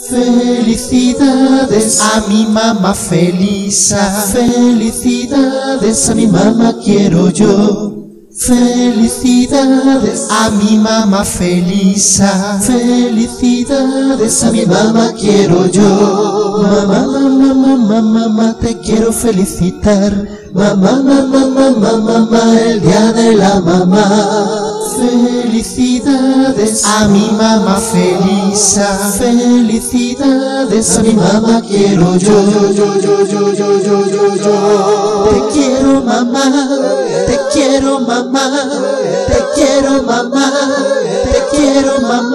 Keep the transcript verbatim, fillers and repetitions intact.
Felicidades a mi mamá Felisa, felicidades a mi mamá quiero yo. Felicidades a mi mamá Felisa, felicidades a mi mamá quiero yo. Mamá, mamá, mamá, mamá, te quiero felicitar. Mamá, mamá, mamá, mamá, el día de la mamá. Felicidades a mi mamá Felisa, felicidades a mi mamá quiero yo. Yo, yo, yo, yo, yo, yo, yo, yo. Te quiero mamá, te quiero mamá, te quiero mamá, te quiero mamá.